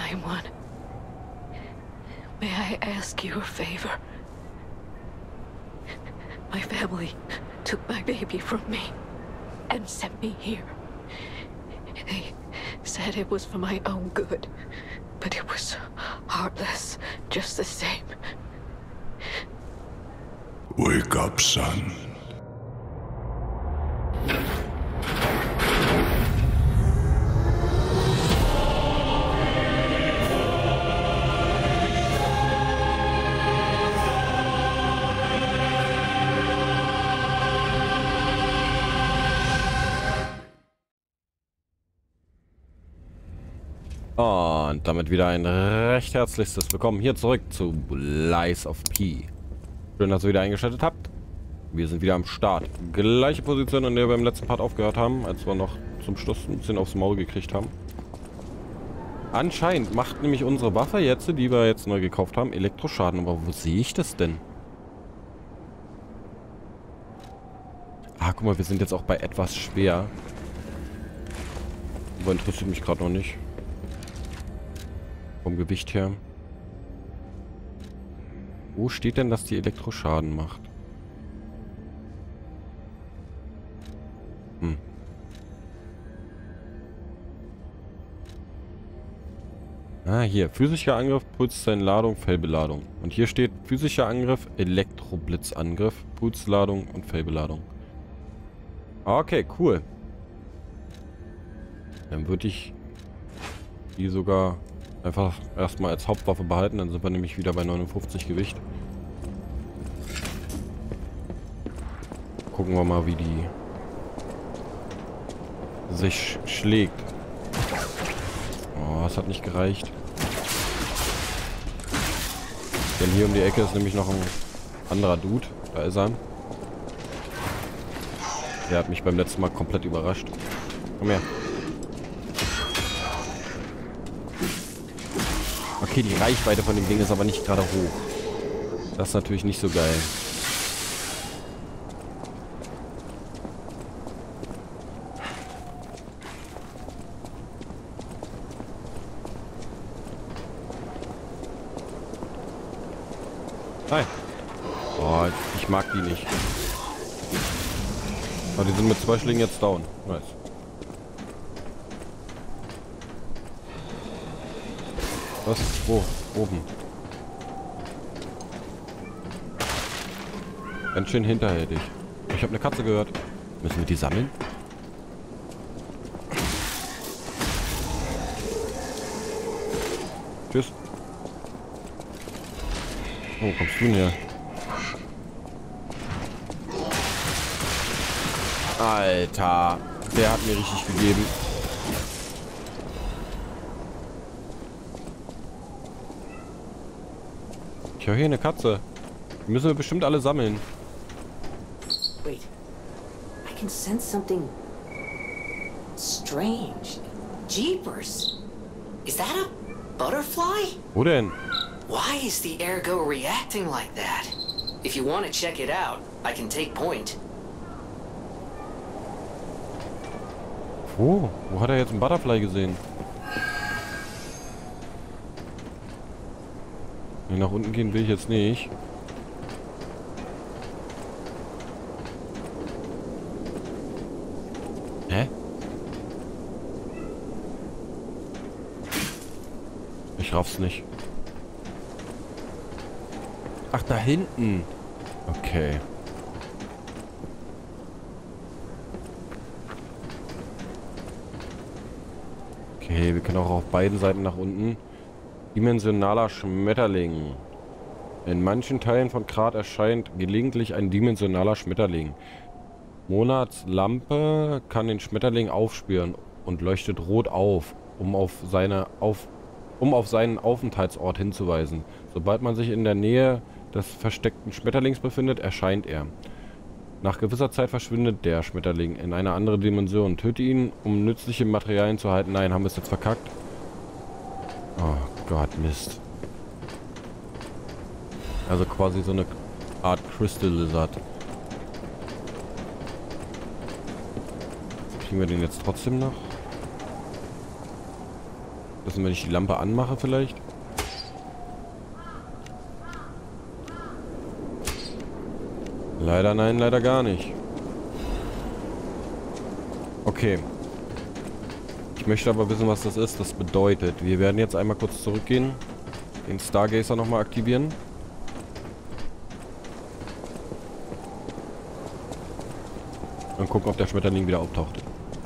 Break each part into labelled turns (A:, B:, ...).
A: kind one. May I ask you a favor? My family took my baby from me and sent me here. They said it was for my own good, but it was heartless just the same.
B: Wake up, son.
C: Und damit wieder ein recht herzliches Willkommen hier zurück zu Lies of P. Schön, dass ihr wieder eingeschaltet habt. Wir sind wieder am Start. Gleiche Position, in der wir im letzten Part aufgehört haben, als wir noch zum Schluss ein bisschen aufs Maul gekriegt haben. Anscheinend macht nämlich unsere Waffe jetzt, die wir jetzt neu gekauft haben, Elektroschaden. Aber wo sehe ich das denn? Ah, guck mal, wir sind jetzt auch bei etwas schwer. Aber interessiert mich gerade noch nicht. Vom Gewicht her. Wo steht denn, dass die Elektroschaden macht? Ah, hier. Physischer Angriff, Pulszellenladung, Fellbeladung. Und hier steht physischer Angriff, Elektroblitzangriff, Pulsladung und Fellbeladung. Okay, cool. Dann würde ich die sogar einfach erstmal als Hauptwaffe behalten. Dann sind wir nämlich wieder bei 59 Gewicht. Gucken wir mal, wie die sich schlägt. Oh, das hat nicht gereicht. Denn hier um die Ecke ist nämlich noch ein anderer Dude. Da ist er. Der hat mich beim letzten Mal komplett überrascht. Komm her. Okay, die Reichweite von dem Ding ist aber nicht gerade hoch. Das ist natürlich nicht so geil. Hi. Oh, ich mag die nicht. Aber die sind mit 2 Schlägen jetzt down. Nice. Was? Wo? Oben. Ganz schön hinterhältig. Ich habe eine Katze gehört. Müssen wir die sammeln? Tschüss. Wo kommst du denn her? Alter, der hat mir richtig gegeben. Ich höre hier eine Katze. Die müssen wir bestimmt alle sammeln.
D: Wait, I can sense something strange. Jeepers, is that a butterfly?
C: Wo denn?
D: Why is the ergo reacting like that? If you want to check it out, I can take point.
C: Wo? Wo hat er jetzt einen Butterfly gesehen? Nee, nach unten gehen will ich jetzt nicht. Hä? Ich raff's nicht. Ach, da hinten. Okay. Okay, wir können auch auf beiden Seiten nach unten. Dimensionaler Schmetterling. In manchen Teilen von Krat erscheint gelegentlich ein dimensionaler Schmetterling. Monatslampe kann den Schmetterling aufspüren und leuchtet rot auf, um auf seinen Aufenthaltsort hinzuweisen. Sobald man sich in der Nähe des versteckten Schmetterlings befindet, erscheint er. Nach gewisser Zeit verschwindet der Schmetterling in eine andere Dimension. Töte ihn, um nützliche Materialien zu erhalten. Nein, haben wir es jetzt verkackt? Oh Gott, Mist. Also quasi so eine Art Crystal Lizard. Kriegen wir den jetzt trotzdem noch? Wissen, wenn ich die Lampe anmache vielleicht? Leider nein, leider gar nicht. Okay. Ich möchte aber wissen, was das ist. Das bedeutet, wir werden jetzt einmal kurz zurückgehen. Den Stargazer nochmal aktivieren. Und gucken, ob der Schmetterling wieder auftaucht.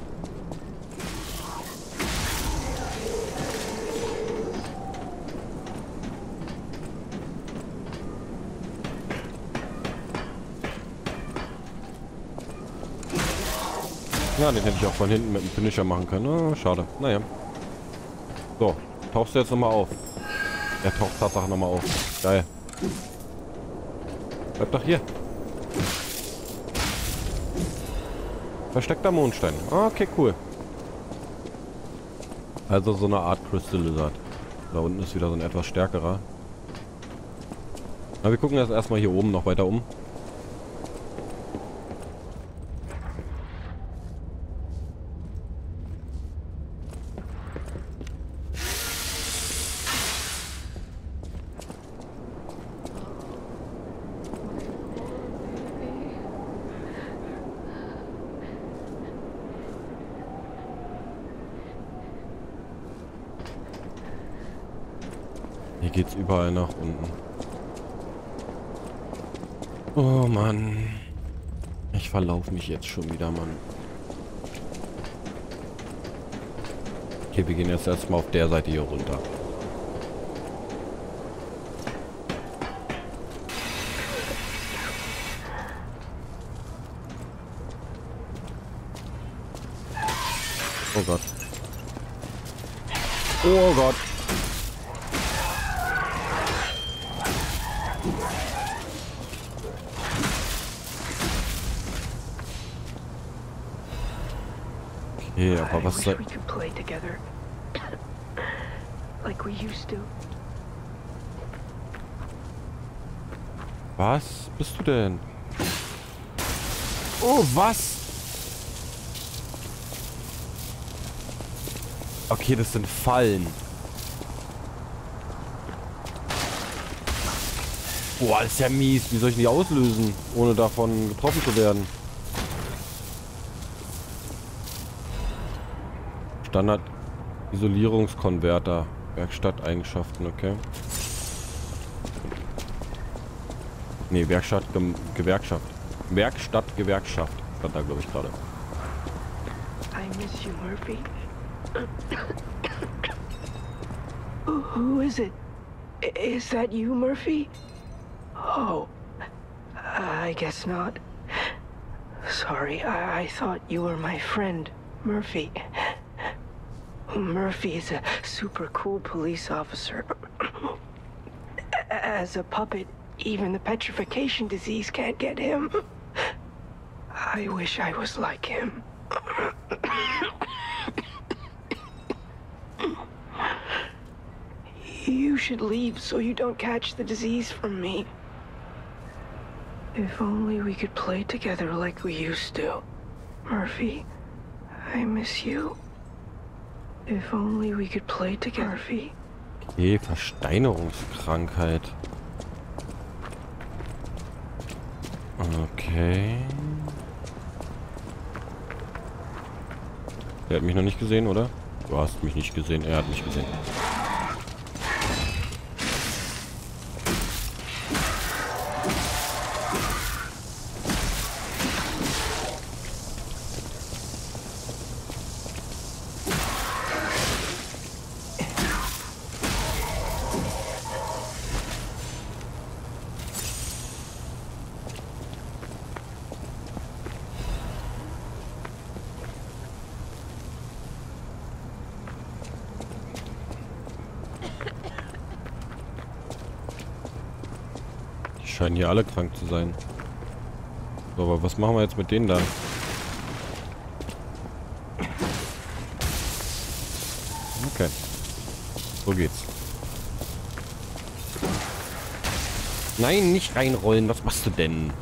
C: Ja, den hätte ich auch von hinten mit dem Finisher machen können. Oh, schade. Naja. So, tauchst du jetzt nochmal auf. Er taucht Tatsache nochmal auf. Geil. Bleib doch hier. Versteckter Mondstein. Okay, cool. Also so eine Art Crystal Lizard. Da unten ist wieder so ein etwas stärkerer. Na, wir gucken jetzt erstmal hier oben noch weiter um. Hier geht's überall nach unten. Oh Mann. Ich verlaufe mich jetzt schon wieder, Mann. Okay, wir gehen jetzt erstmal auf der Seite hier runter. Oh Gott. Oh Gott. Okay, aber was soll... Was bist du denn? Oh, was? Okay, das sind Fallen. Boah, das ist ja mies. Wie soll ich die auslösen, ohne davon getroffen zu werden? Standard Isolierungskonverter. Werkstatteigenschaften, okay. Nee, Gewerkschaft. Werkstattgewerkschaft stand da, glaube ich, gerade.
E: I miss you, Murphy. Who is it? Is that you, Murphy? Oh, I guess not. Sorry, I thought you were my friend, Murphy. Murphy is a super cool police officer. As a puppet, even the petrification disease can't get him. I wish I was like him. You should leave so you don't catch the disease from me. If only we could play together like we used to. Murphy, I miss you. If only we could play together, Murphy.
C: Okay, Versteinerungskrankheit. Okay. Der hat mich noch nicht gesehen, oder? Du hast mich nicht gesehen, er hat mich gesehen. Scheinen hier alle krank zu sein. So, aber was machen wir jetzt mit denen da? Okay. So geht's. Nein, nicht reinrollen. Was machst du denn?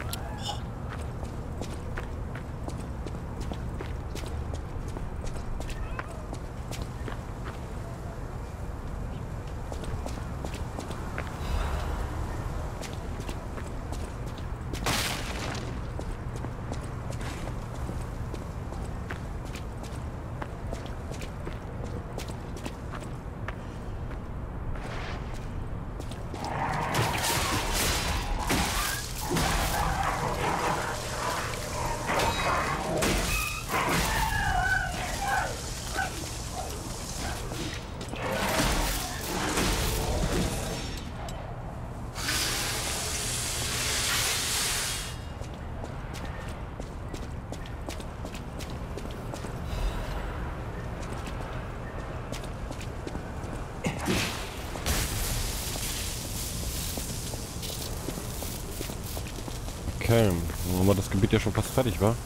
C: Okay, dann haben wir das Gebiet ja schon fast fertig, wa?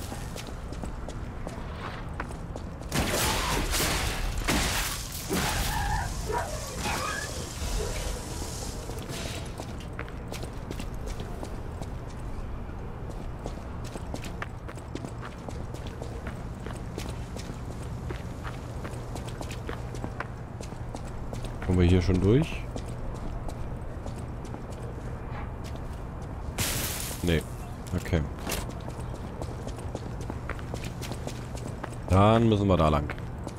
C: Kommen wir hier schon durch? Nee. Okay. Dann müssen wir da lang.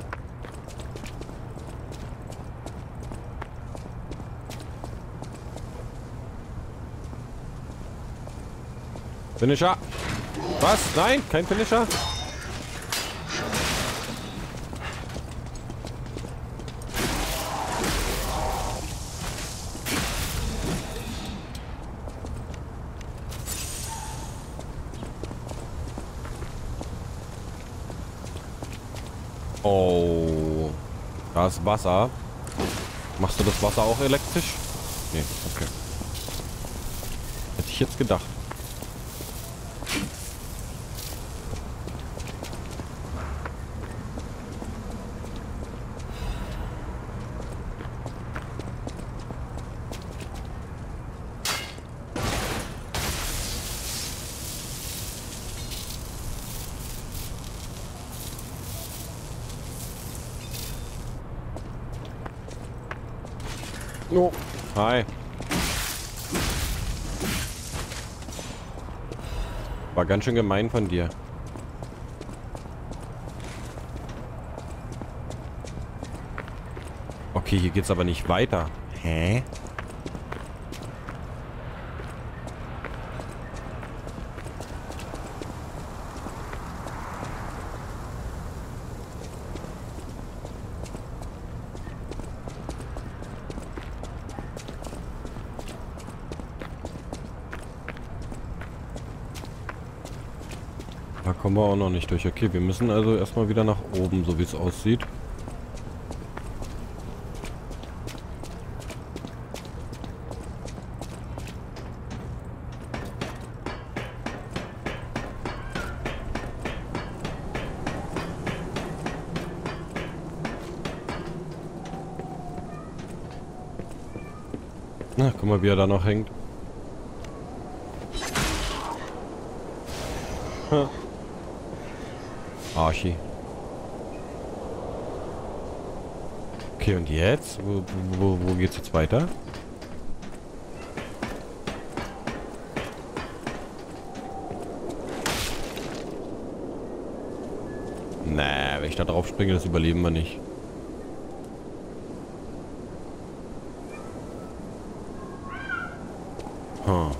C: Finisher! Was? Nein? Kein Finisher? Oh. Da ist Wasser. Machst du das Wasser auch elektrisch? Nee, okay. Hätte ich jetzt gedacht. Oh, hi. War ganz schön gemein von dir. Okay, hier geht's aber nicht weiter. Hä? Da kommen wir auch noch nicht durch. Okay, wir müssen also erstmal wieder nach oben, so wie es aussieht. Na, guck mal, wie er da noch hängt. Ha. Archi. Okay, und jetzt? Wo geht's jetzt weiter? Na, wenn ich da drauf springe, das überleben wir nicht. Huh.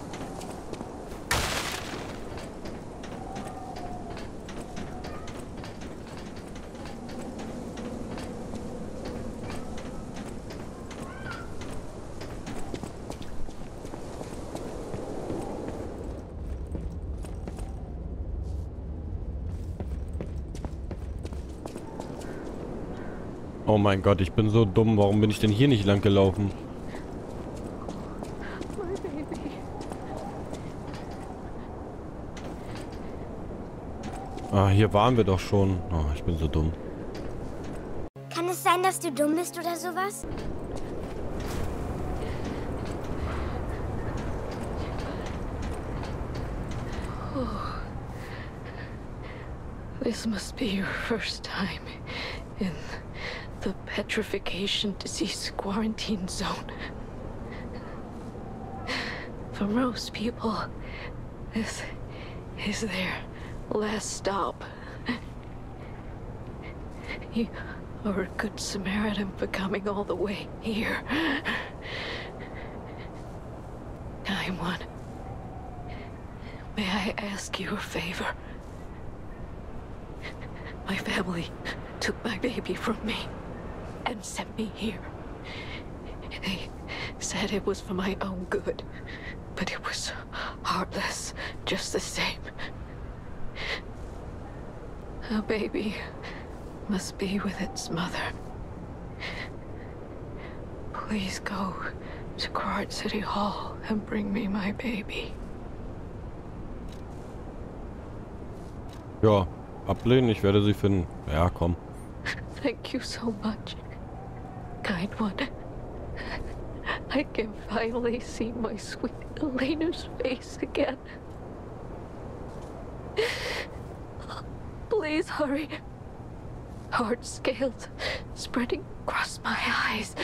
C: Oh mein Gott, ich bin so dumm. Warum bin ich denn hier nicht lang gelaufen?
A: My baby.
C: Ah, hier waren wir doch schon. Oh, ich bin so dumm.
F: Kann es sein, dass du dumm bist oder sowas?
A: This must be your first time in the petrification disease quarantine zone. For most people, this is their last stop. You are a good Samaritan for coming all the way here. Kind one, may I ask you a favor? My family took my baby from me and sent me here. They said it was for my own good, but it was heartless just the same. A baby must be with its mother. Please go to Krat City Hall and bring me my baby.
C: Ja, ablehnen, ich werde sie finden. Ja, komm.
A: Thank you so much, kind one. I can finally see my sweet Elena's face again. Please hurry. Hard scales spreading across my eyes.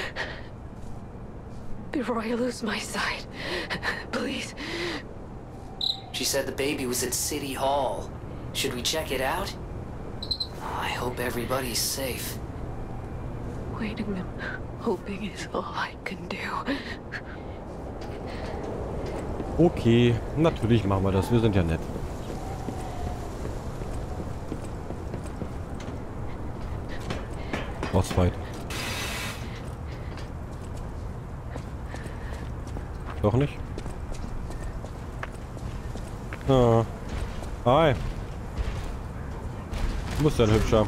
A: Before I lose my sight, please.
D: She said the baby was at City Hall. Should we check it out? I hope everybody's safe.
A: Waiting and hoping is all I can do.
C: Okay, natürlich machen wir das. Wir sind ja nett. Bossfight. Doch nicht? Ah. Hi. Du bist ja ein Hübscher.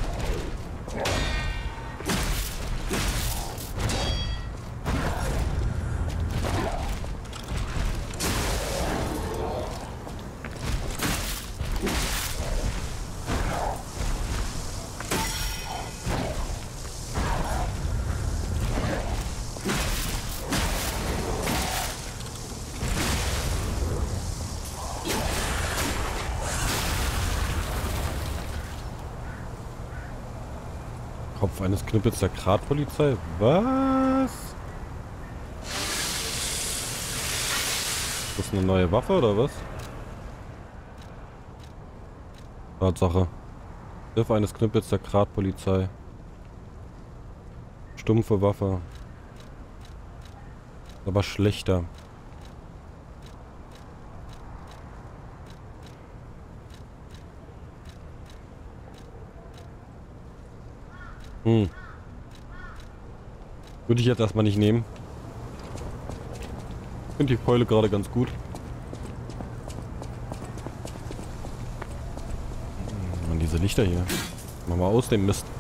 C: Kopf eines Knüppels der Gradpolizei? Was? Ist das eine neue Waffe oder was? Tatsache. Griff eines Knüppels der Gradpolizei. Stumpfe Waffe. Aber schlechter. Würde ich jetzt erstmal nicht nehmen. Ich finde die Keule gerade ganz gut. Und diese Lichter hier. Mach mal aus dem Mist.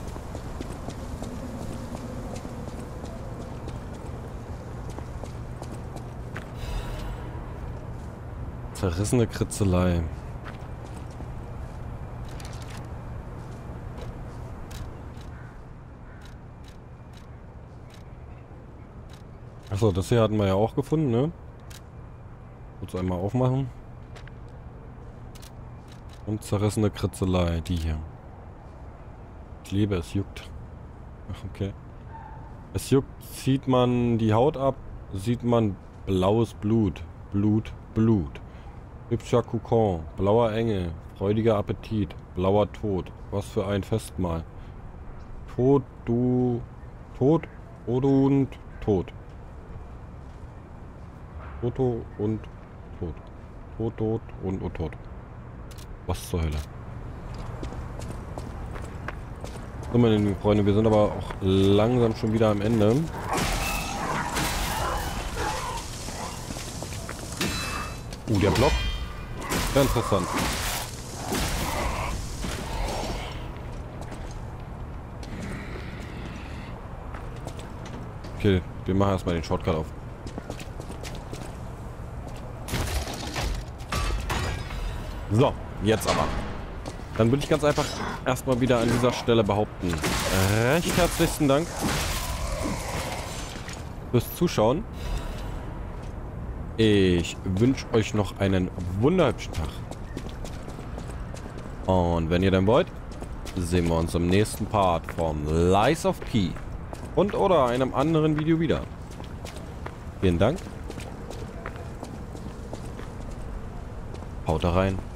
C: Zerrissene Kritzelei. Achso, das hier hatten wir ja auch gefunden, ne? Kurz einmal aufmachen. Und zerrissene Kritzelei, die hier. Ich liebe, es juckt. Ach, okay. Es juckt, zieht man die Haut ab, sieht man blaues Blut. Blut. Hübscher Kokon, blauer Engel, freudiger Appetit, blauer Tod. Was für ein Festmahl. Tod und Tod. Foto und Tod. Tod und Tod. Was zur Hölle? So, meine lieben Freunde, wir sind aber auch langsam schon wieder am Ende. Der Block. Sehr interessant. Okay, wir machen erstmal den Shortcut auf. So, jetzt aber. Dann würde ich ganz einfach erstmal wieder an dieser Stelle behaupten. Recht herzlichen Dank fürs Zuschauen. Ich wünsche euch noch einen wunderhübschen Tag. Und wenn ihr dann wollt, sehen wir uns im nächsten Part von Lies of P. Und oder einem anderen Video wieder. Vielen Dank. Haut da rein.